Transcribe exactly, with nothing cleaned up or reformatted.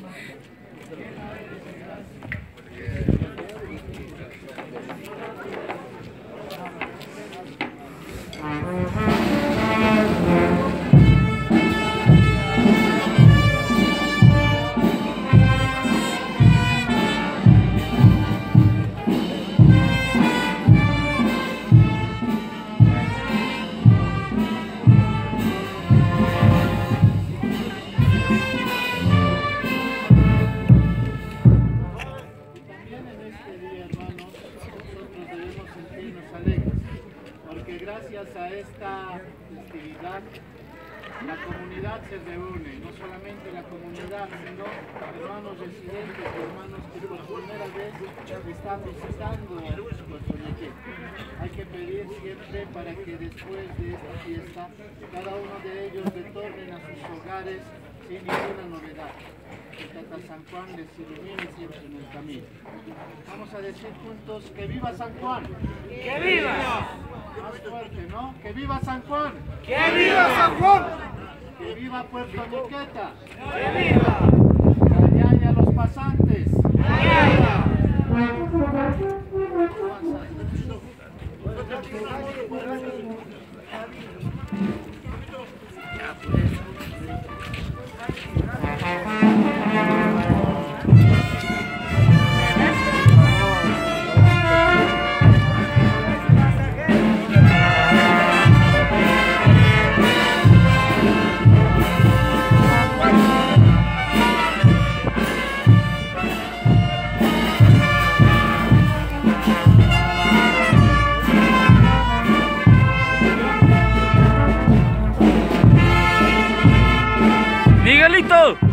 Gracias a esta festividad, la comunidad se reúne, no solamente la comunidad, sino hermanos residentes, hermanos que por primera vez están visitando Puerto Nequén. Hay que pedir siempre para que después de esta fiesta, cada uno de ellos retornen a sus hogares sin ninguna novedad. Que Tata San Juan les ilumine siempre en el camino. Vamos a decir juntos, ¡que viva San Juan! ¡Que viva! Más fuerte, ¿no? ¡Que viva San Juan! ¡Que viva San Juan! ¡Que viva Puerto Niqueta! ¡Que viva! ¡Que haya los pasantes! ¡Que viva! ¡Miguelito!